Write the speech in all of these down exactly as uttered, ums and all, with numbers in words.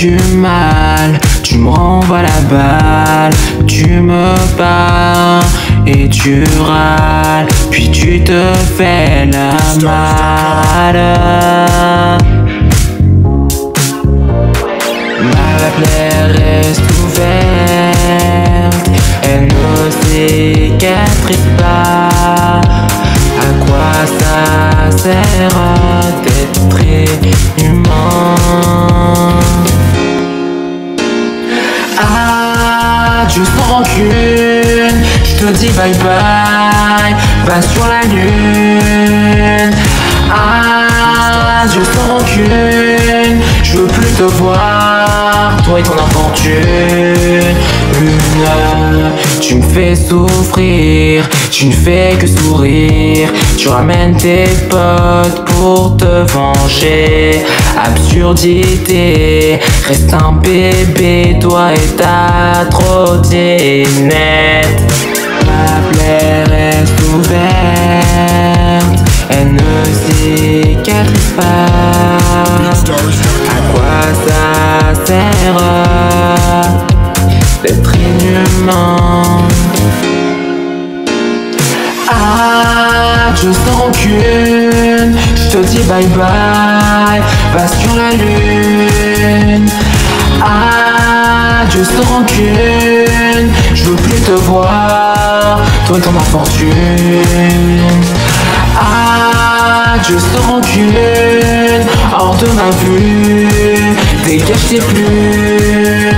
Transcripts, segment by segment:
du mal, tu me renvoies la balle, tu me bats et tu râles, puis tu te fais la malle. Ma plaie reste ouverte, elle ne cicatrise pas. À quoi ça sert d'être humain? Adieu sans rancune, je te dis bye bye, va sur la lune. Adieu sans rancune, je veux plus te voir, toi et ton infortune. Tu me fais souffrir, tu ne fais que sourire. Tu ramènes tes potes pour te venger. Absurdité, reste un bébé, toi et ta trottinette. Ma plaie reste ouverte, elle ne cicatrise pas. À quoi ça sert d'être inhumain? Adieu sans rancune, je te dis bye bye, va sur la lune. Adieu sans rancune, je veux plus te voir, toi et ton infortune. Adieu sans rancune, hors de ma vue, dégage tes plumes.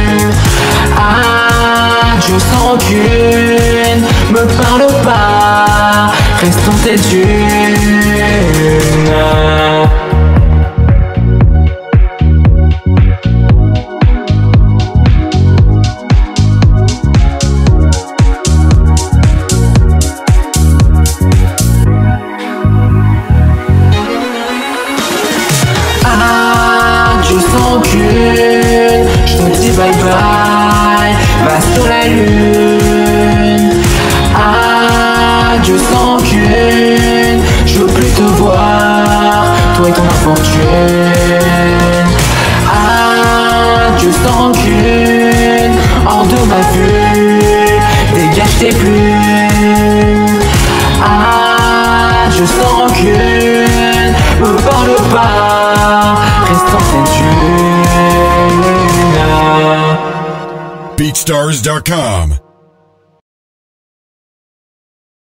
Adieu sans rancune, me parle pas, reste dans tes dunes. Adieu sans rancune, je te dis bye bye, va sur la lune. Adieu sans rancune, je veux plus te voir, toi et ton infortune. Adieu sans rancune, hors de ma vue, dégage tes plumes. Adieu sans rancune, me parle pas, reste dans tes dunes. Beatstars dot com